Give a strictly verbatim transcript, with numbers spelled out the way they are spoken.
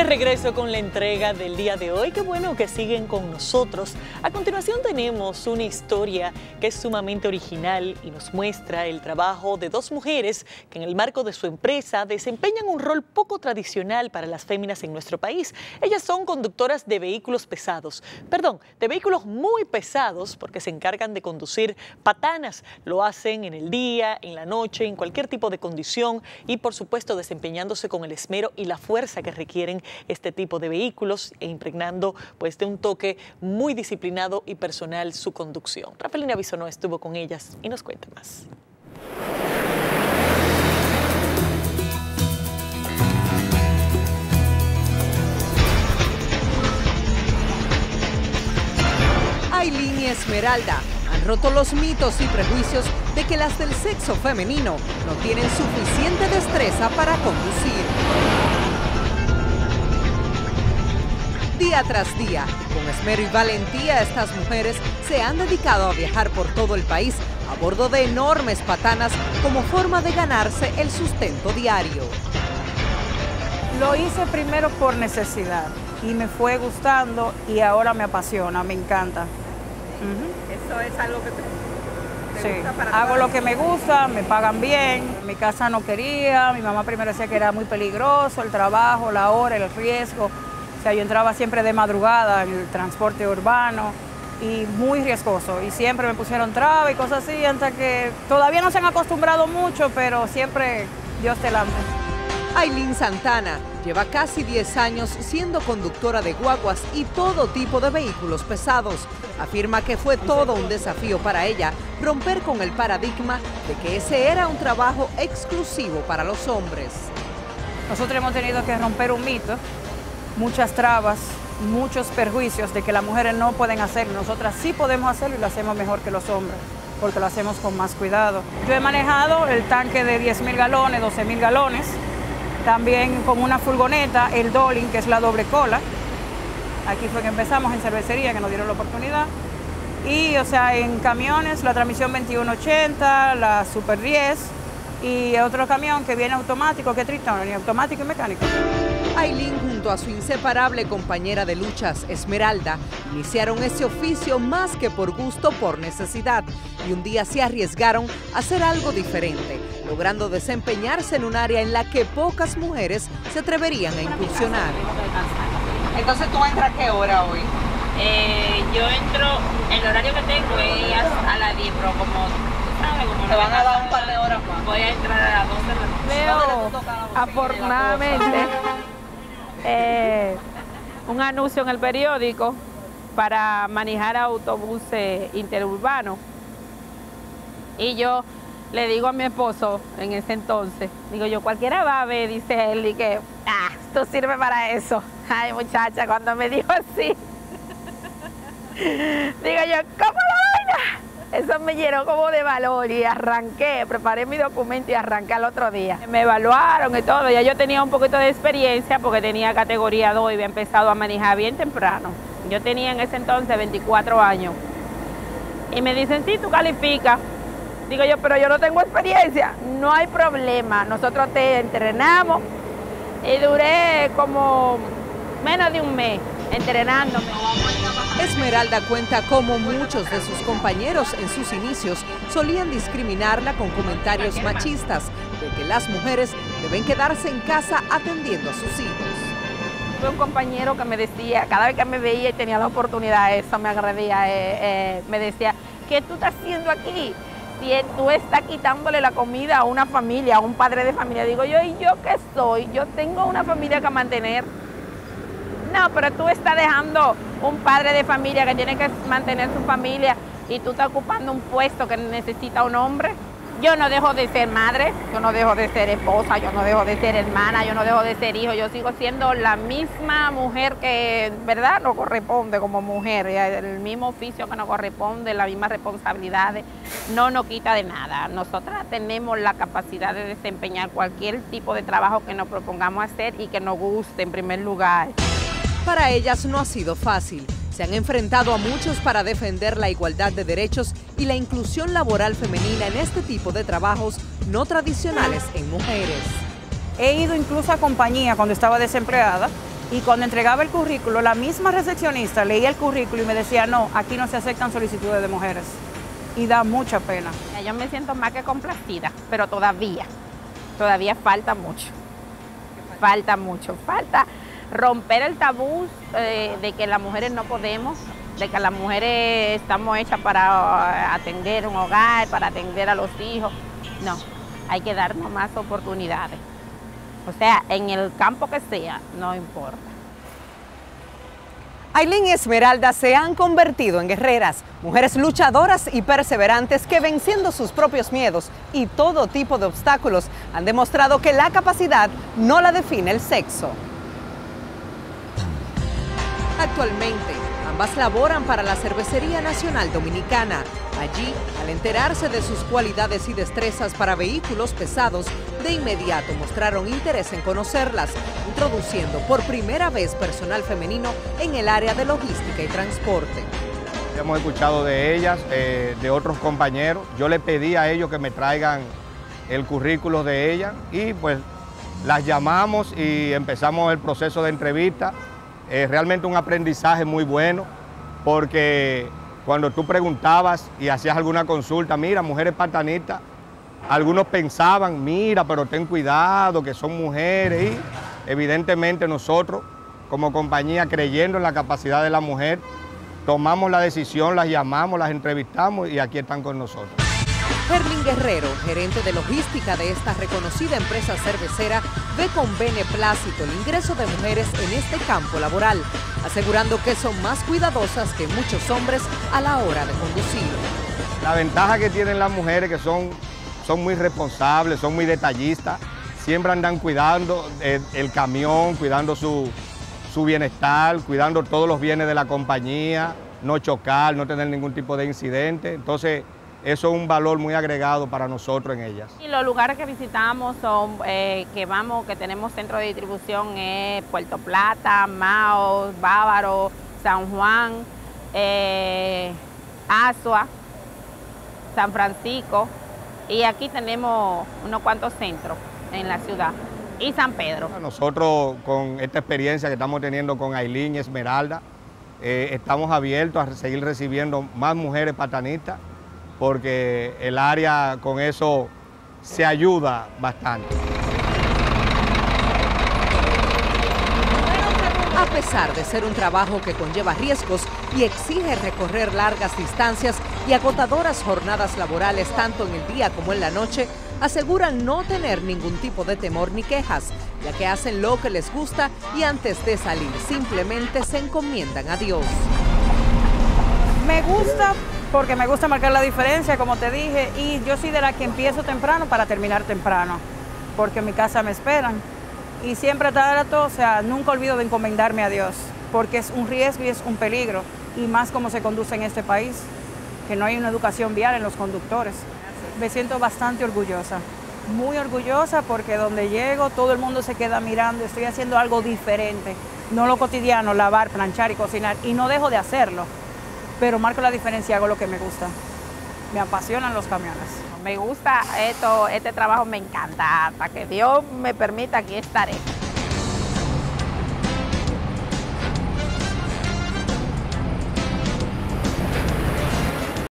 De regreso con la entrega del día de hoy, qué bueno que siguen con nosotros. A continuación tenemos una historia que es sumamente original y nos muestra el trabajo de dos mujeres que en el marco de su empresa desempeñan un rol poco tradicional para las féminas en nuestro país. Ellas son conductoras de vehículos pesados, perdón, de vehículos muy pesados porque se encargan de conducir patanas. Lo hacen en el día, en la noche, en cualquier tipo de condición y por supuesto desempeñándose con el esmero y la fuerza que requieren este tipo de vehículos e impregnando pues de un toque muy disciplinado y personal su conducción. Rafaelina Bisonó estuvo con ellas y nos cuenta más. Ailín y Esmeralda han roto los mitos y prejuicios de que las del sexo femenino no tienen suficiente destreza para conducir. Día tras día, con esmero y valentía, estas mujeres se han dedicado a viajar por todo el país a bordo de enormes patanas como forma de ganarse el sustento diario. Lo hice primero por necesidad y me fue gustando y ahora me apasiona, me encanta. Uh-huh. ¿Eso es algo que te, te sí. gusta para Hago lo que me gusta, me pagan bien, mi casa no quería, mi mamá primero decía que era muy peligroso, el trabajo, la hora, el riesgo. O sea, yo entraba siempre de madrugada en el transporte urbano y muy riesgoso. Y siempre me pusieron trabas y cosas así, hasta que todavía no se han acostumbrado mucho, pero siempre Dios delante. Ailín Santana lleva casi diez años siendo conductora de guaguas y todo tipo de vehículos pesados. Afirma que fue todo un desafío para ella romper con el paradigma de que ese era un trabajo exclusivo para los hombres. Nosotros hemos tenido que romper un mito, muchas trabas, muchos perjuicios de que las mujeres no pueden hacerlo. Nosotras sí podemos hacerlo y lo hacemos mejor que los hombres, porque lo hacemos con más cuidado. Yo he manejado el tanque de diez mil galones, doce mil galones, también con una furgoneta, el Dolin, que es la doble cola. Aquí fue que empezamos en cervecería, que nos dieron la oportunidad. Y, o sea, en camiones, la transmisión veintiuno ochenta, la Super diez y otro camión que viene automático, que es Tritton, automático y mecánico. Ailín junto a su inseparable compañera de luchas, Esmeralda, iniciaron ese oficio más que por gusto, por necesidad, y un día se arriesgaron a hacer algo diferente, logrando desempeñarse en un área en la que pocas mujeres se atreverían a incursionar. Entonces, ¿tú entras a qué hora hoy? Eh, yo entro, el horario que tengo es a las diez, pero como, ¿sabes? Como te van a dar un par de horas más. Voy a entrar a las doce de la noche. Veo, afortunadamente, eh, un anuncio en el periódico para manejar autobuses interurbanos. Y yo le digo a mi esposo en ese entonces, digo yo, cualquiera va a ver, dice él, y que, ah, esto sirve para eso. Ay, muchacha, cuando me dijo así, digo yo, ¿cómo la vaina? Eso me llenó como de valor y arranqué, preparé mi documento y arranqué al otro día. Me evaluaron y todo, ya yo tenía un poquito de experiencia porque tenía categoría dos y había empezado a manejar bien temprano. Yo tenía en ese entonces veinticuatro años. Y me dicen, sí, tú calificas. Digo yo, pero yo no tengo experiencia. No hay problema, nosotros te entrenamos y duré como menos de un mes entrenándome. Esmeralda cuenta cómo muchos de sus compañeros en sus inicios solían discriminarla con comentarios machistas de que las mujeres deben quedarse en casa atendiendo a sus hijos. Tuve un compañero que me decía, cada vez que me veía y tenía la oportunidad, eso me agredía, eh, eh, me decía, ¿qué tú estás haciendo aquí? Si tú estás quitándole la comida a una familia, a un padre de familia. Digo yo, ¿y yo qué soy? Yo tengo una familia que mantener. No, pero tú estás dejando un padre de familia que tiene que mantener su familia y tú estás ocupando un puesto que necesita un hombre. Yo no dejo de ser madre, yo no dejo de ser esposa, yo no dejo de ser hermana, yo no dejo de ser hijo. Yo sigo siendo la misma mujer que, ¿verdad?, nos corresponde como mujer. El mismo oficio que nos corresponde, las mismas responsabilidades, no nos quita de nada. Nosotras tenemos la capacidad de desempeñar cualquier tipo de trabajo que nos propongamos hacer y que nos guste en primer lugar. Para ellas no ha sido fácil. Se han enfrentado a muchos para defender la igualdad de derechos y la inclusión laboral femenina en este tipo de trabajos no tradicionales en mujeres. He ido incluso a compañía cuando estaba desempleada Y cuando entregaba el currículo, la misma recepcionista leía el currículo y me decía, no, aquí no se aceptan solicitudes de mujeres. Y da mucha pena. Yo me siento más que complacida, pero todavía, todavía falta mucho. Falta mucho, falta romper el tabú eh, de que las mujeres no podemos, de que las mujeres estamos hechas para atender un hogar, para atender a los hijos. No, hay que darnos más oportunidades. O sea, en el campo que sea, no importa. Ailín y Esmeralda se han convertido en guerreras, mujeres luchadoras y perseverantes que, venciendo sus propios miedos y todo tipo de obstáculos, han demostrado que la capacidad no la define el sexo. Actualmente, ambas laboran para la Cervecería Nacional Dominicana. Allí, al enterarse de sus cualidades y destrezas para vehículos pesados, de inmediato mostraron interés en conocerlas, introduciendo por primera vez personal femenino en el área de logística y transporte. Hemos escuchado de ellas, eh, de otros compañeros. Yo le pedí a ellos que me traigan el currículo de ellas y pues las llamamos y empezamos el proceso de entrevista. Eh, realmente un aprendizaje muy bueno, porque cuando tú preguntabas y hacías alguna consulta, mira, mujeres patanistas, algunos pensaban, mira, pero ten cuidado, que son mujeres, y evidentemente nosotros, como compañía, creyendo en la capacidad de la mujer, tomamos la decisión, las llamamos, las entrevistamos y aquí están con nosotros. Herlin Guerrero, gerente de logística de esta reconocida empresa cervecera, ve con beneplácito el ingreso de mujeres en este campo laboral, asegurando que son más cuidadosas que muchos hombres a la hora de conducir. La ventaja que tienen las mujeres que son, son muy responsables, son muy detallistas, siempre andan cuidando el, el camión, cuidando su, su bienestar, cuidando todos los bienes de la compañía, no chocar, no tener ningún tipo de incidente. Entonces, eso es un valor muy agregado para nosotros en ellas. Y los lugares que visitamos son, eh, que vamos, que tenemos centro de distribución, es Puerto Plata, Mao, Bávaro, San Juan, eh, Azua, San Francisco, y aquí tenemos unos cuantos centros en la ciudad, y San Pedro. Nosotros, con esta experiencia que estamos teniendo con Ailín y Esmeralda, eh, estamos abiertos a seguir recibiendo más mujeres patanistas, porque el área con eso se ayuda bastante. A pesar de ser un trabajo que conlleva riesgos y exige recorrer largas distancias y agotadoras jornadas laborales tanto en el día como en la noche, aseguran no tener ningún tipo de temor ni quejas, ya que hacen lo que les gusta y antes de salir simplemente se encomiendan a Dios. Me gusta porque me gusta marcar la diferencia, como te dije, y yo soy de la que empiezo temprano para terminar temprano, porque en mi casa me esperan. Y siempre trato, o sea, nunca olvido de encomendarme a Dios, porque es un riesgo y es un peligro, y más como se conduce en este país, que no hay una educación vial en los conductores. Me siento bastante orgullosa, muy orgullosa, porque donde llego todo el mundo se queda mirando, estoy haciendo algo diferente, no lo cotidiano, lavar, planchar y cocinar, y no dejo de hacerlo. Pero marco la diferencia, hago lo que me gusta. Me apasionan los camiones. Me gusta esto, este trabajo me encanta. Hasta que Dios me permita, aquí estaré.